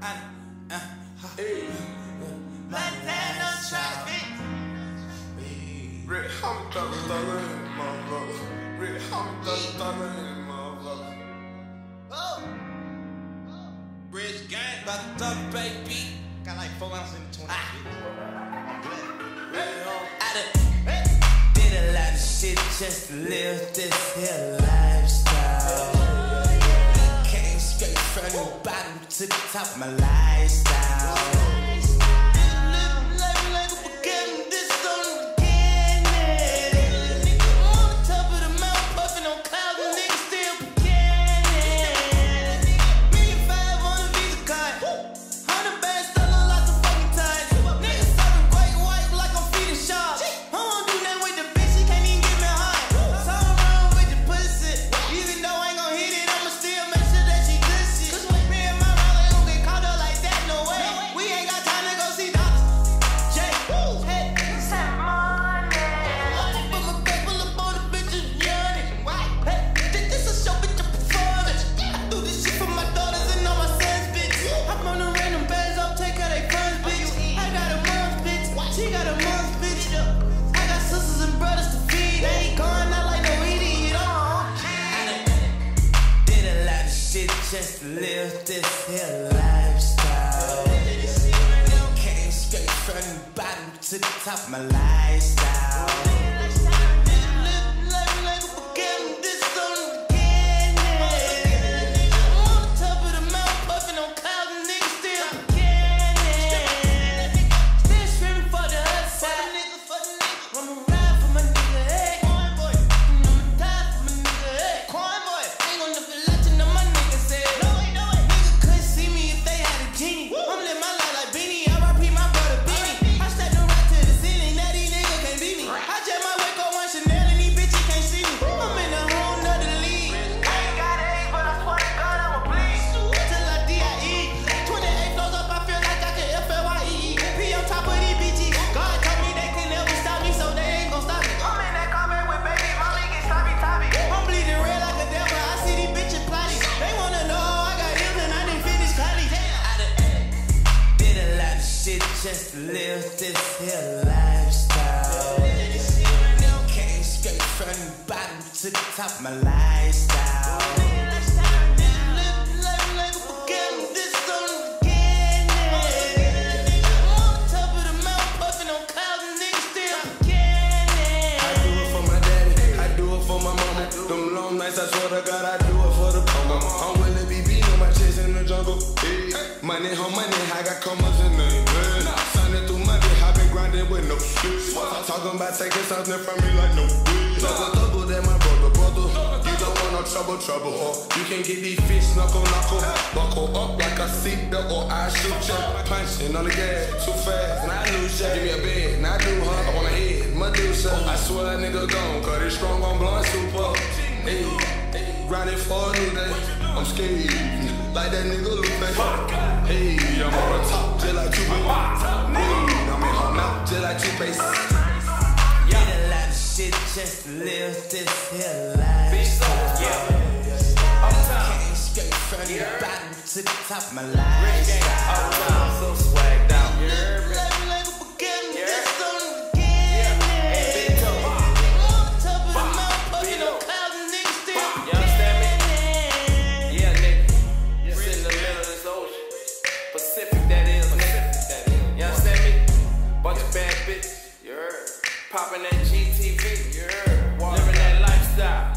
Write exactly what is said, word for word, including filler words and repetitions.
Rick Homie Thugger Thugger in the motherfucker. Rick Homie Thugger Thugger in the motherfucker. Oh! Bridge gang, about to talk, baby. Got like four ounces in the twenty. I done did a lot of shit just to live this here lifestyle. Came straight from the bottom to the top of my lifestyle. Just to live this here lifestyle. Came straight from the bottom to the top of my lifestyle. Just to live this here lifestyle. Came straight from the bottom to the top of my lifestyle. Them long nights, I swear to God, I do it for the promo. I'm willing to be beating on my chest in the jungle. Hey, money, home money, I got commas in the hey. Signing through Monday, I been grinding with no shit. Talking about taking something from me like no way. Double, double, that my brother, brother. You don't want no trouble, trouble. Or you can get these fish, knuckle, knuckle. Buckle up like a seatbelt or I shoot ya. Punching on the gas, too fast, and I lose ya. Give me a bed, and I do her, I want a head, Medusa. I swear a nigga gone, cause it's strong on blonde super. Hey, grinding for a new day. I'm scared, like that nigga Lupe. Hey, I'm on the top, just like two bass. Hey, I'm in her mouth, just like two bass. Did a lot of shit just to live this here lifestyle. Came straight from the bottom to the top of my lifestyle. So swagged out. Popping that G T V, you heard? Living that lifestyle.